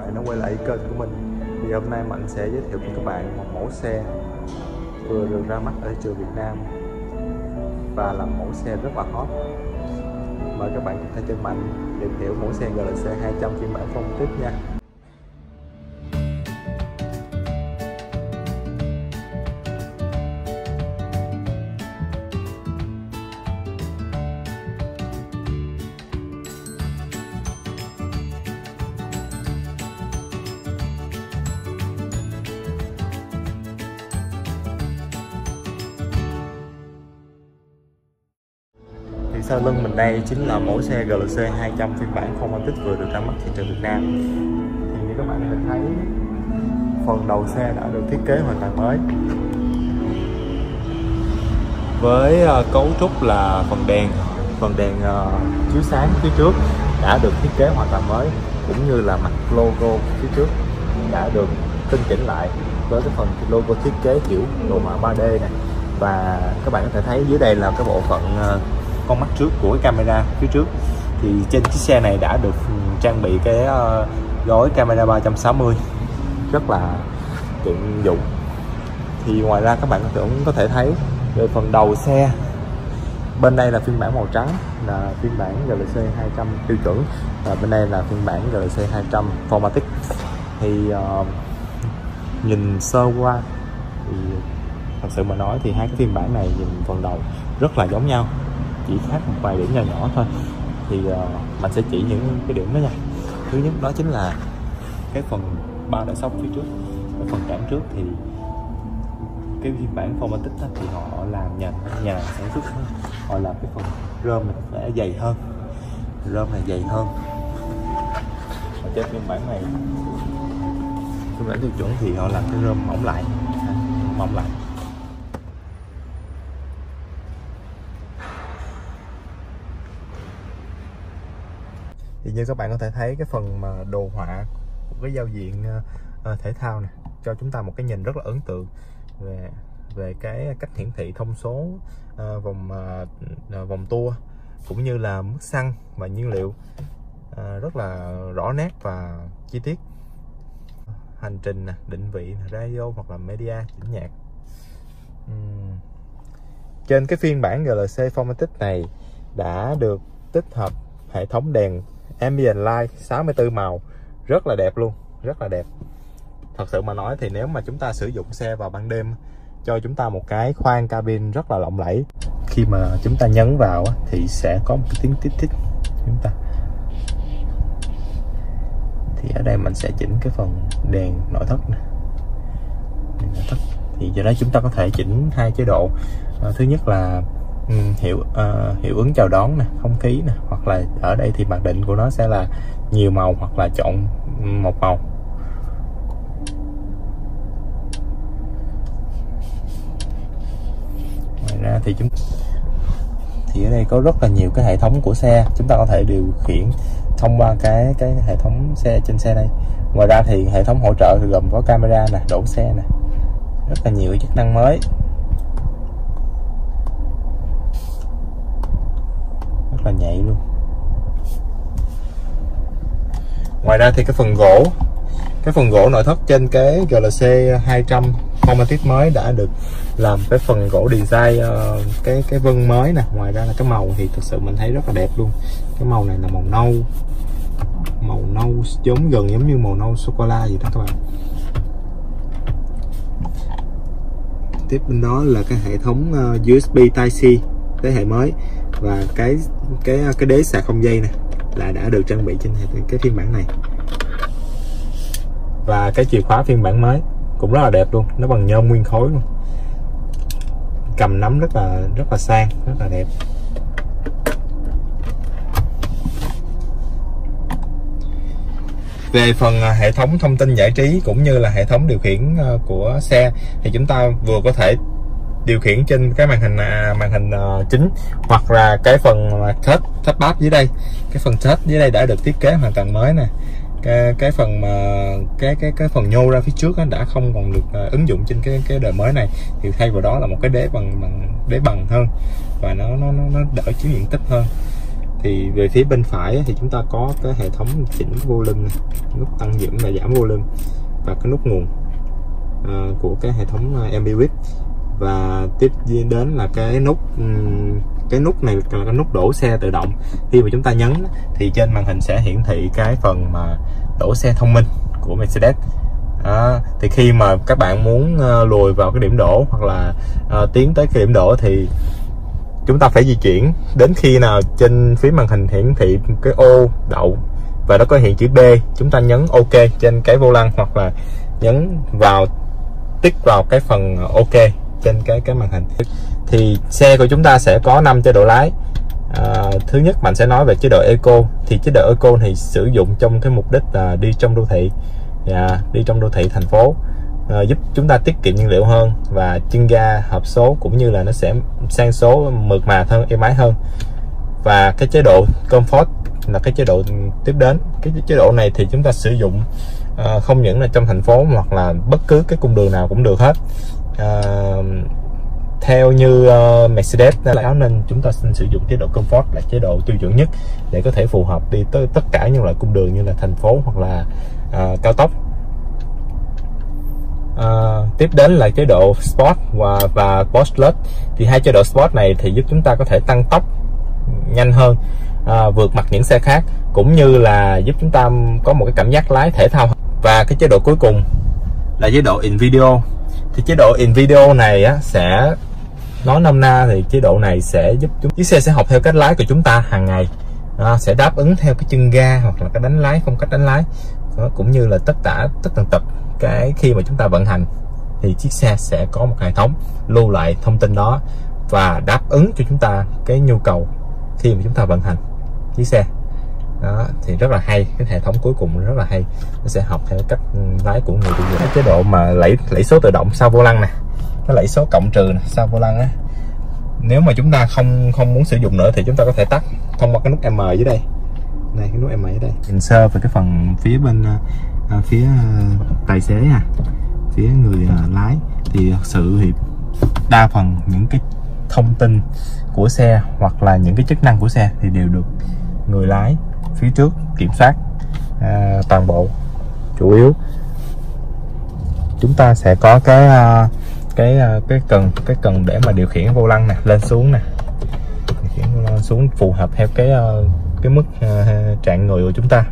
bạn đã quay lại kênh của mình. Thì hôm nay Mạnh sẽ giới thiệu với các bạn một mẫu xe vừa được ra mắt ở thị trường Việt Nam và là mẫu xe rất là hot. Mời các bạn cùng theo chân Mạnh tìm hiểu mẫu xe GLC 200 phiên bản Formatic nha. Sau lưng mình đây chính là mẫu xe GLC 200 phiên bản Formatic vừa được ra mắt thị trường Việt Nam. Thì như các bạn có thể thấy, phần đầu xe đã được thiết kế hoàn toàn mới với cấu trúc là phần đèn chiếu sáng phía trước đã được thiết kế hoàn toàn mới, cũng như là mặt logo phía trước đã được tinh chỉnh lại với cái phần logo thiết kế kiểu đồ họa 3D này. Và các bạn có thể thấy dưới đây là cái bộ phận con mắt trước của cái camera phía trước. Thì trên chiếc xe này đã được trang bị cái gói camera 360 rất là tiện dụng. Thì ngoài ra các bạn cũng có thể thấy về phần đầu xe, bên đây là phiên bản màu trắng là phiên bản GLC 200 tiêu chuẩn, và bên đây là phiên bản GLC 200 Formatic. Thì nhìn sơ qua thì thật sự mà nói thì hai cái phiên bản này nhìn phần đầu rất là giống nhau, chỉ khác một vài điểm nhỏ nhỏ thôi. Thì mình sẽ chỉ những cái điểm đó nha. Thứ nhất đó chính là cái phần ba đỡ sốc phía trước, cái phần cản trước. Thì cái phiên bản Formatic thì họ làm nhà sản xuất, họ làm cái phần rơm này sẽ dày hơn, ở trên phiên bản này, phiên bản tiêu chuẩn thì họ làm cái rơm mỏng lại. Thì như các bạn có thể thấy, cái phần mà đồ họa của cái giao diện thể thao này cho chúng ta một cái nhìn rất là ấn tượng về cái cách hiển thị thông số vòng tua, cũng như là mức xăng và nhiên liệu rất là rõ nét và chi tiết. Hành trình định vị radio hoặc là media chỉnh nhạc. Trên cái phiên bản GLC Formatic này đã được tích hợp hệ thống đèn ambient light 64 màu rất là đẹp luôn, rất là đẹp. Thật sự mà nói thì nếu mà chúng ta sử dụng xe vào ban đêm, cho chúng ta một cái khoang cabin rất là lộng lẫy. Khi mà chúng ta nhấn vào thì sẽ có một cái tiếng tít tít chúng ta. Thì ở đây mình sẽ chỉnh cái phần đèn nội thất này. Thì giờ đó chúng ta có thể chỉnh hai chế độ. Thứ nhất là hiệu ứng chào đón nè, không khí nè, hoặc là ở đây thì mặc định của nó sẽ là nhiều màu hoặc là chọn một màu. Ngoài ra thì ở đây có rất là nhiều cái hệ thống của xe, chúng ta có thể điều khiển thông qua cái hệ thống xe trên xe đây. Ngoài ra thì hệ thống hỗ trợ thì gồm có camera nè, đổ xe nè, rất là nhiều chức năng mới, rất là nhạy luôn. Ngoài ra thì cái phần gỗ nội thất trên cái GLC 200 Formatic mới đã được làm cái phần gỗ design cái vân mới nè. Ngoài ra là cái màu thì thực sự mình thấy rất là đẹp luôn. Cái màu này là màu nâu gần giống như màu nâu sô cô la gì đó các bạn. Tiếp bên đó là cái hệ thống USB Type-C thế hệ mới, và cái đế sạc không dây này là đã được trang bị trên cái phiên bản này. Và cái chìa khóa phiên bản mới cũng rất là đẹp luôn, nó bằng nhôm nguyên khối luôn, cầm nắm rất là sang, rất là đẹp. Về phần hệ thống thông tin giải trí cũng như là hệ thống điều khiển của xe thì chúng ta vừa có thể điều khiển trên cái màn hình chính, hoặc là cái phần touchpad dưới đây. Cái phần touch dưới đây đã được thiết kế hoàn toàn mới nè. Cái phần phần nhô ra phía trước đã không còn được ứng dụng trên cái đời mới này, thì thay vào đó là một cái đế bằng hơn, và nó đỡ chiếu diện tích hơn. Thì về phía bên phải thì chúng ta có cái hệ thống chỉnh volume này, nút tăng giảm và giảm volume, và cái nút nguồn của cái hệ thống MPV. Và tiếp đến là cái nút này là cái nút đổ xe tự động. Khi mà chúng ta nhấn thì trên màn hình sẽ hiển thị cái phần mà đổ xe thông minh của Mercedes. Thì khi mà các bạn muốn lùi vào cái điểm đổ hoặc là tiến tới cái điểm đổ thì chúng ta phải di chuyển đến khi nào trên phía màn hình hiển thị cái ô đậu và nó có hiện chữ B, chúng ta nhấn OK trên cái vô lăng, hoặc là nhấn vào tích vào cái phần OK trên cái màn hình. Thì xe của chúng ta sẽ có 5 chế độ lái. Thứ nhất bạn sẽ nói về chế độ Eco. Thì chế độ Eco thì sử dụng trong cái mục đích là đi trong đô thị, đi trong đô thị thành phố, giúp chúng ta tiết kiệm nhiên liệu hơn, và chân ga hộp số cũng như là nó sẽ sang số, mượt mà hơn, êm ái hơn. Và cái chế độ Comfort là cái chế độ tiếp đến. Cái chế độ này thì chúng ta sử dụng không những là trong thành phố hoặc là bất cứ cái cung đường nào cũng được hết. Theo như Mercedes báo nên chúng ta xin sử dụng chế độ Comfort là chế độ tiêu chuẩn nhất để có thể phù hợp đi tới tất cả những loại cung đường như là thành phố hoặc là cao tốc. Tiếp đến là chế độ Sport và Sport Plus. Thì hai chế độ Sport này thì giúp chúng ta có thể tăng tốc nhanh hơn, vượt mặt những xe khác, cũng như là giúp chúng ta có một cái cảm giác lái thể thao. Và cái chế độ cuối cùng là chế độ In Video. Thì chế độ In Video này sẽ nói nôm na thì chế độ này sẽ giúp chiếc xe sẽ học theo cách lái của chúng ta hàng ngày, sẽ đáp ứng theo cái chân ga hoặc là cái đánh lái, phong cách đánh lái, cũng như là tất tần tật cái khi mà chúng ta vận hành thì chiếc xe sẽ có một hệ thống lưu lại thông tin đó và đáp ứng cho chúng ta cái nhu cầu khi mà chúng ta vận hành chiếc xe đó. Thì rất là hay, cái hệ thống cuối cùng rất là hay, nó sẽ học theo cách lái của người tiêu dùng. Chế độ mà lẫy số tự động sau vô lăng nè, cái lẫy số cộng trừ này, sau vô lăng á, nếu mà chúng ta không muốn sử dụng nữa thì chúng ta có thể tắt thông qua cái nút M dưới đây này, cái nút M dưới đây. Nhìn sơ về cái phần phía bên phía tài xế phía người lái thì thật sự thì đa phần những cái thông tin của xe hoặc là những cái chức năng của xe thì đều được người lái phía trước kiểm soát toàn bộ. Chủ yếu chúng ta sẽ có cái cần để mà điều khiển vô lăng nè, lên xuống nè, điều khiển vô lăng xuống phù hợp theo cái mức trạng người của chúng ta.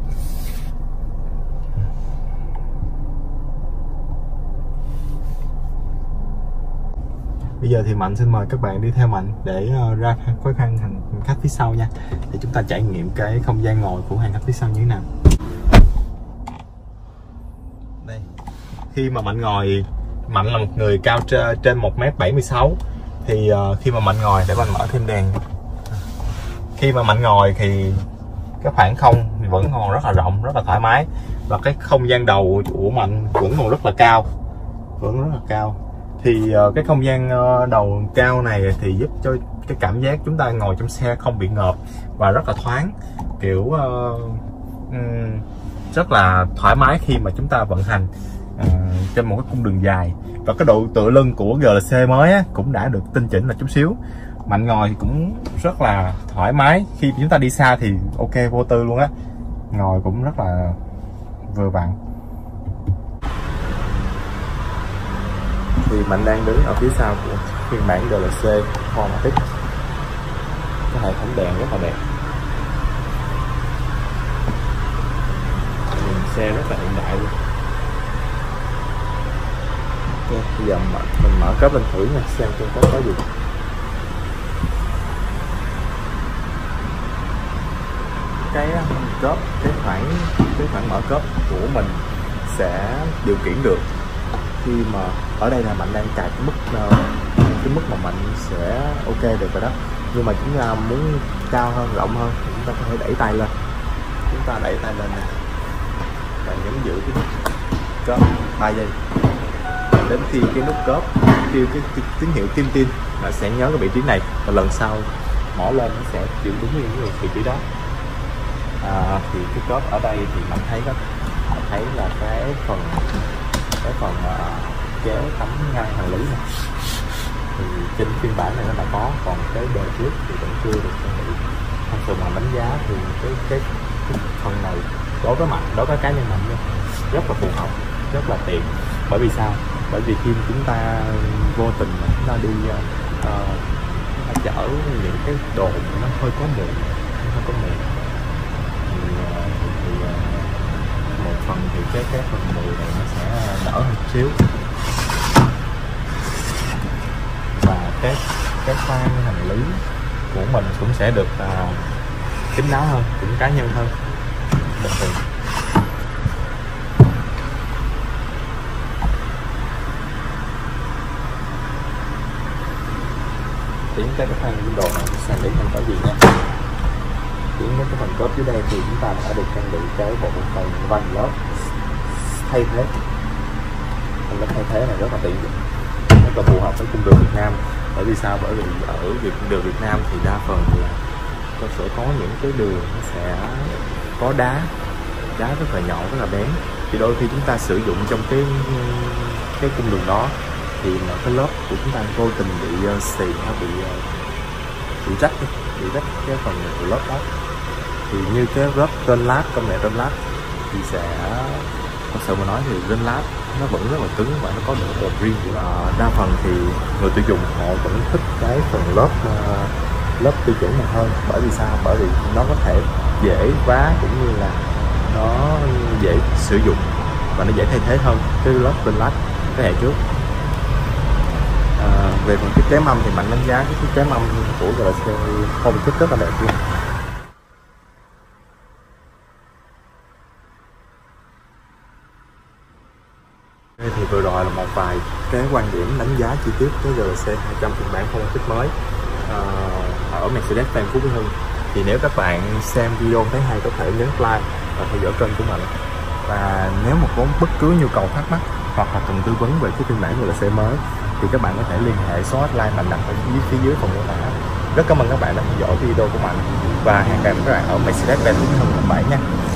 Bây giờ thì Mạnh xin mời các bạn đi theo Mạnh để ra khối khăn hành khách phía sau nha, để chúng ta trải nghiệm cái không gian ngồi của hành khách phía sau như thế nào. Đây, khi mà Mạnh ngồi, Mạnh là một người cao trên 1m76, thì khi mà Mạnh ngồi, để Mạnh mở thêm đèn. Khi mà Mạnh ngồi thì cái khoảng không thì vẫn còn rất là rộng, rất là thoải mái, và cái không gian đầu của Mạnh vẫn còn rất là cao, thì cái không gian đầu cao này thì giúp cho cái cảm giác chúng ta ngồi trong xe không bị ngợp và rất là thoáng, kiểu rất là thoải mái khi mà chúng ta vận hành trên một cái cung đường dài. Và cái độ tựa lưng của GLC mới cũng đã được tinh chỉnh là chút xíu. Mạnh ngồi thì cũng rất là thoải mái, khi chúng ta đi xa thì ok, vô tư luôn á, ngồi cũng rất là vừa vặn. Thì Mạnh đang đứng ở phía sau của phiên bản GLC Formatic. Cái hệ thống đèn rất là đẹp, xe rất là hiện đại luôn. Ok, bây giờ mình mở cốp lên thử nha, xem trong cốp có gì. Cái cốp, cái khoảng mở cốp của mình sẽ điều khiển được khi mà ở đây là Mạnh đang cài cái mức mà Mạnh sẽ ok được rồi đó. Nhưng mà chúng ta muốn cao hơn, rộng hơn thì chúng ta có thể đẩy tay lên. Chúng ta đẩy tay lên này và nhấn giữ cái nút cốp 3 giây. Đến khi cái nút cốp kêu cái tín hiệu tim tin là sẽ nhớ cái vị trí này, và lần sau mỏ lên nó sẽ chuyển đúng như cái vị trí đó. Thì cái cốp ở đây thì Mạnh thấy là cái phần kéo tấm ngăn hành lý này thì trên phiên bản này nó đã có, còn cái bề trước thì vẫn chưa được trang bị. thật sự mà đánh giá thì cái phần này đối với cá nhân mình nha, rất là phù hợp, rất là tiện. Bởi vì sao? Bởi vì khi chúng ta vô tình mà chúng ta đi chở những cái đồ nó hơi có mùi, thì một phần thì cái phần mùi này nó sẽ đỡ hơn chút xíu, và cái khoang hành lý của mình cũng sẽ được kín đáo hơn, cũng cá nhân hơn bình thường. Tiến tới cái khoang đồ này sang để không có gì nha. Tiến đến cái phần cốp dưới đây thì chúng ta đã được trang bị cái bộ phận van lớp thay thế. Lớp thay thế này rất là tiện dụng, rất là phù hợp với cung đường Việt Nam. Bởi vì sao? Bởi vì ở đường Việt Nam thì đa phần là sẽ có những cái đường nó sẽ có đá rất là nhỏ, rất là bén, thì đôi khi chúng ta sử dụng trong cái cung đường đó thì cái lớp của chúng ta vô tình bị xì hay bị rách cái phần của lớp đó. Thì như cái lớp rên lát, công nghệ rên lát thì sẽ, thật sự mà nói thì rên lát nó vẫn rất là cứng và nó có độ bền riêng của nó. Đa phần thì người tiêu dùng họ vẫn thích cái phần lớp tiêu chuẩn này hơn. Bởi vì sao? Bởi vì nó có thể dễ vá, cũng như là nó dễ sử dụng và nó dễ thay thế hơn cái lớp rên lát thế hệ trước. Về phần thiết kế mâm thì Mạnh đánh giá cái thiết kế mâm của GLC phong cách rất là đẹp luôn. Thì vừa rồi là một vài cái quan điểm đánh giá chi tiết cái GLC 200 phiên bản phong cách mới ở Mercedes-Benz Phú Mỹ Hưng. Thì nếu các bạn xem video thấy hay có thể nhấn like và theo dõi kênh của mình. Và nếu mà có bất cứ nhu cầu thắc mắc hoặc là cần tư vấn về cái phiên bản GLC mới thì các bạn có thể liên hệ số hotline Mạnh đặt ở phía dưới phần mô tả. Rất cảm ơn các bạn đã theo dõi video của Mạnh và hẹn gặp các bạn ở Mercedes-Benz Phú Mỹ Hưng lần 7 nha.